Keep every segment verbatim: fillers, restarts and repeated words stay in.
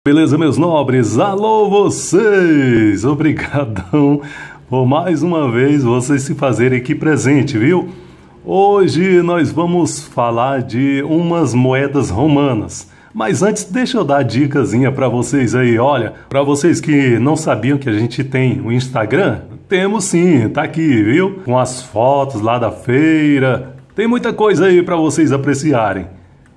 Beleza, meus nobres? Alô, vocês! Obrigadão por mais uma vez vocês se fazerem aqui presente, viu? Hoje nós vamos falar de umas moedas romanas. Mas antes, deixa eu dar a dicasinha para vocês aí. Olha, para vocês que não sabiam que a gente tem o Instagram, temos sim, tá aqui, viu? Com as fotos lá da feira. Tem muita coisa aí para vocês apreciarem.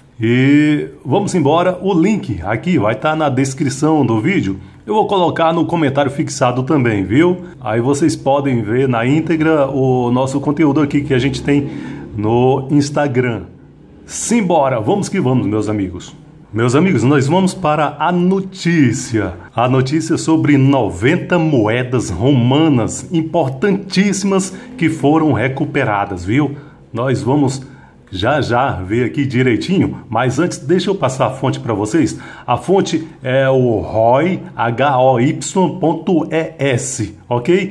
E vamos embora, o link aqui vai estar na descrição do vídeo. Eu vou colocar no comentário fixado também, viu? Aí vocês podem ver na íntegra o nosso conteúdo aqui que a gente tem no Instagram. Simbora, vamos que vamos, meus amigos. Meus amigos, nós vamos para a notícia. A notícia sobre noventa moedas romanas importantíssimas que foram recuperadas, viu? Nós vamos já já ver aqui direitinho, mas antes deixa eu passar a fonte para vocês. A fonte é o roy ponto e s, ok?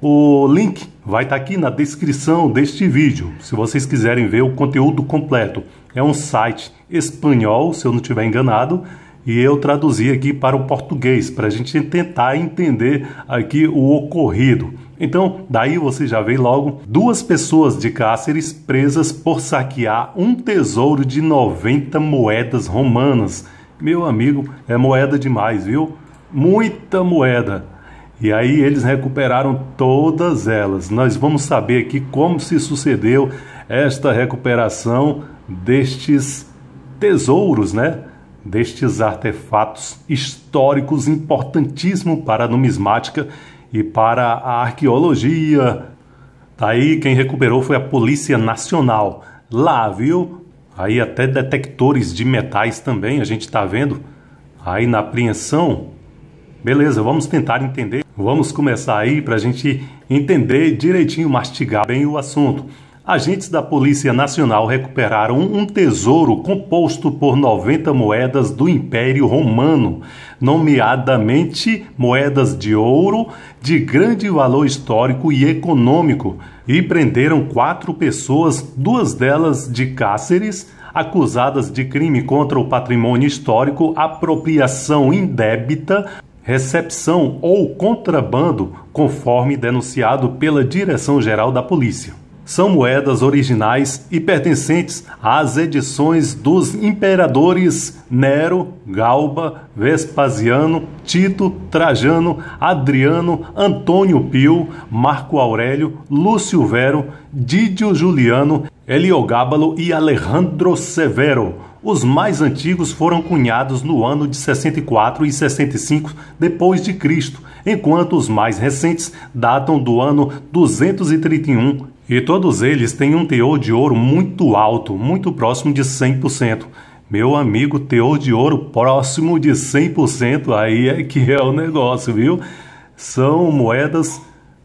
O link vai estar aqui na descrição deste vídeo, se vocês quiserem ver o conteúdo completo. É um site espanhol, se eu não estiver enganado, e eu traduzi aqui para o português, para a gente tentar entender aqui o ocorrido. Então, daí você já vê logo duas pessoas de Cáceres presas por saquear um tesouro de noventa moedas romanas. Meu amigo, é moeda demais, viu? Muita moeda. E aí eles recuperaram todas elas. Nós vamos saber aqui como se sucedeu esta recuperação destes tesouros, né? Destes artefatos históricos importantíssimos para a numismática e para a arqueologia. Daí quem recuperou foi a Polícia Nacional. Lá, viu? Aí até detectores de metais também, a gente está vendo. Aí na apreensão. Beleza, vamos tentar entender. Vamos começar aí para a gente entender direitinho, mastigar bem o assunto. Agentes da Polícia Nacional recuperaram um tesouro composto por noventa moedas do Império Romano, nomeadamente moedas de ouro de grande valor histórico e econômico, e prenderam quatro pessoas, duas delas de Cáceres, acusadas de crime contra o patrimônio histórico, apropriação indébita, recepção ou contrabando, conforme denunciado pela Direção-Geral da Polícia. São moedas originais e pertencentes às edições dos imperadores Nero, Galba, Vespasiano, Tito, Trajano, Adriano, Antônio Pio, Marco Aurélio, Lúcio Vero, Didio Juliano, Heliogábalo e Alejandro Severo. Os mais antigos foram cunhados no ano de sessenta e quatro e sessenta e cinco depois de Cristo, enquanto os mais recentes datam do ano duzentos e trinta e um. E todos eles têm um teor de ouro muito alto, muito próximo de cem por cento. Meu amigo, teor de ouro próximo de cem por cento, aí é que é o negócio, viu? São moedas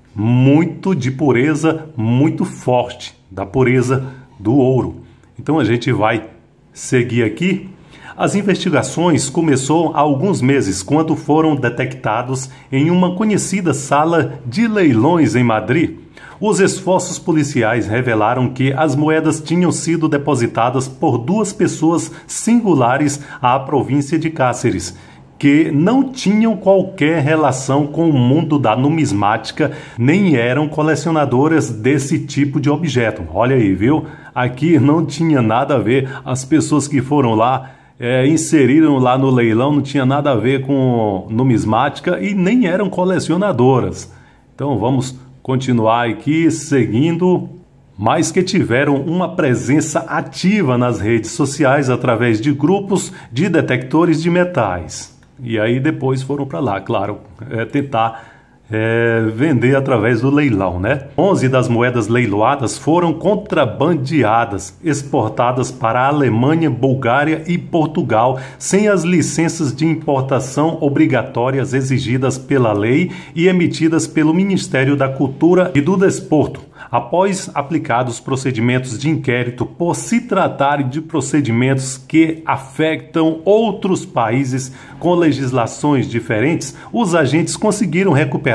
muito de pureza, muito forte, da pureza do ouro. Então a gente vai seguir aqui. As investigações começou há alguns meses, quando foram detectados em uma conhecida sala de leilões em Madrid. Os esforços policiais revelaram que as moedas tinham sido depositadas por duas pessoas singulares à província de Cáceres, que não tinham qualquer relação com o mundo da numismática, nem eram colecionadoras desse tipo de objeto. Olha aí, viu? Aqui não tinha nada a ver. As pessoas que foram lá, é, inseriram lá no leilão, não tinha nada a ver com numismática e nem eram colecionadoras. Então vamos continuar aqui seguindo, mas que tiveram uma presença ativa nas redes sociais através de grupos de detectores de metais. E aí depois foram para lá, claro, é, tentar é, vender através do leilão, né? onze das moedas leiloadas foram contrabandeadas, exportadas para a Alemanha, Bulgária e Portugal, sem as licenças de importação obrigatórias exigidas pela lei e emitidas pelo Ministério da Cultura e do Desporto. Após aplicados procedimentos de inquérito por se tratarem de procedimentos que afetam outros países com legislações diferentes, os agentes conseguiram recuperar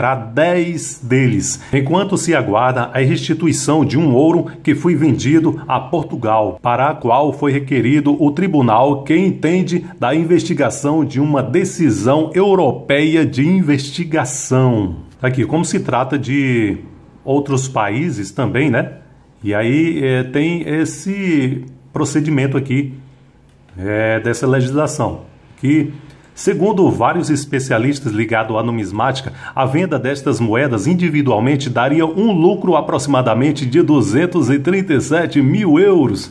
recuperar dez deles, enquanto se aguarda a restituição de um ouro que foi vendido a Portugal, para a qual foi requerido o tribunal que entende da investigação de uma decisão europeia de investigação. Aqui, como se trata de outros países também, né? E aí é, tem esse procedimento aqui é, dessa legislação, que, segundo vários especialistas ligados à numismática, a venda destas moedas individualmente daria um lucro aproximadamente de duzentos e trinta e sete mil euros.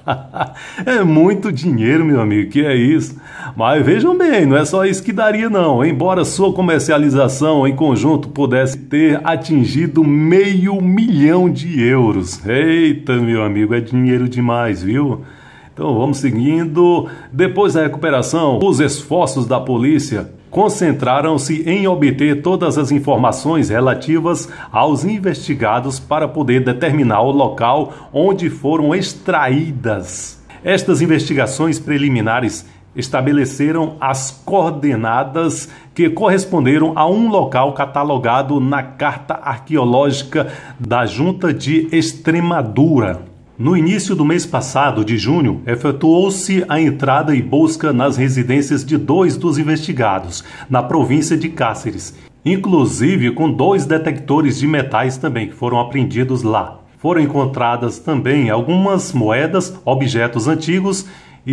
É muito dinheiro, meu amigo, que é isso? Mas vejam bem, não é só isso que daria não. Embora sua comercialização em conjunto pudesse ter atingido meio milhão de euros. Eita, meu amigo, é dinheiro demais, viu? Então vamos seguindo. Depois da recuperação, os esforços da polícia concentraram-se em obter todas as informações relativas aos investigados para poder determinar o local onde foram extraídas. Estas investigações preliminares estabeleceram as coordenadas que corresponderam a um local catalogado na Carta Arqueológica da Junta de Extremadura. No início do mês passado, de junho, efetuou-se a entrada e busca nas residências de dois dos investigados, na província de Cáceres, inclusive com dois detectores de metais também que foram apreendidos lá. Foram encontradas também algumas moedas, objetos antigos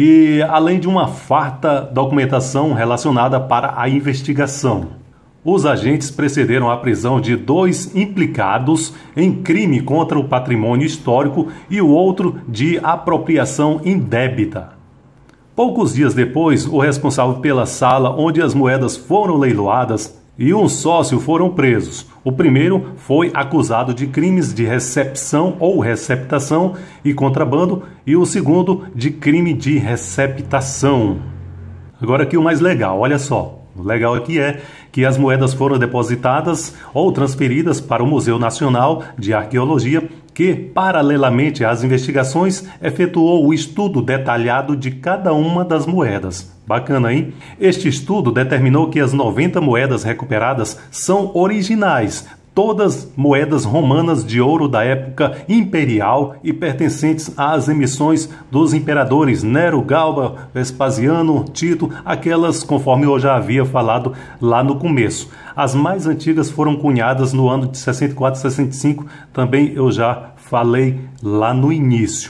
e além de uma farta documentação relacionada para a investigação. Os agentes precederam a prisão de dois implicados em crime contra o patrimônio histórico e o outro de apropriação indébita. Poucos dias depois, o responsável pela sala onde as moedas foram leiloadas e um sócio foram presos. O primeiro foi acusado de crimes de recepção ou receptação e contrabando e o segundo de crime de receptação. Agora aqui o mais legal, olha só. O legal aqui é que as moedas foram depositadas ou transferidas para o Museu Nacional de Arqueologia, que, paralelamente às investigações, efetuou o estudo detalhado de cada uma das moedas. Bacana, hein? Este estudo determinou que as noventa moedas recuperadas são originais, todas moedas romanas de ouro da época imperial e pertencentes às emissões dos imperadores Nero, Galba, Vespasiano, Tito, aquelas conforme eu já havia falado lá no começo. As mais antigas foram cunhadas no ano de sessenta e quatro, sessenta e cinco, também eu já falei lá no início.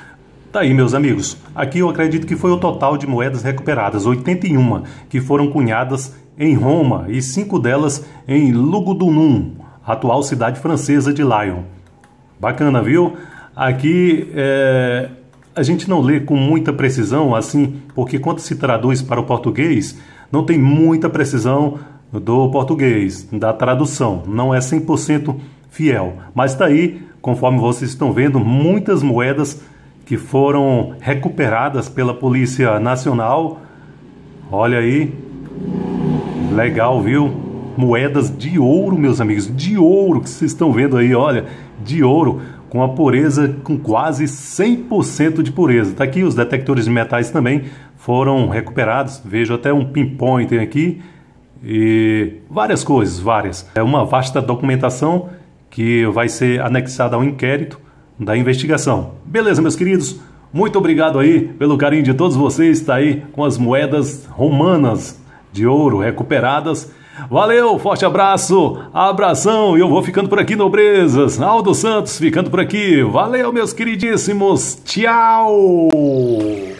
Tá aí, meus amigos, aqui eu acredito que foi o total de moedas recuperadas, oitenta e uma, que foram cunhadas em Roma e cinco delas em Lugdunum, atual cidade francesa de Lyon. Bacana, viu? Aqui é, a gente não lê com muita precisão, assim, porque quando se traduz para o português, não tem muita precisão do português, da tradução. Não é cem por cento fiel. Mas está aí, conforme vocês estão vendo, muitas moedas que foram recuperadas pela Polícia Nacional. Olha aí. Legal, viu? Moedas de ouro, meus amigos, de ouro, que vocês estão vendo aí, olha, de ouro, com a pureza, com quase cem por cento de pureza. Tá aqui, os detectores de metais também foram recuperados, vejo até um pinpoint aqui, e várias coisas, várias. É uma vasta documentação que vai ser anexada ao inquérito da investigação. Beleza, meus queridos? Muito obrigado aí pelo carinho de todos vocês, tá aí com as moedas romanas de ouro recuperadas. Valeu, forte abraço, abração, e eu vou ficando por aqui, nobrezas. Aldo Santos ficando por aqui. Valeu, meus queridíssimos. Tchau!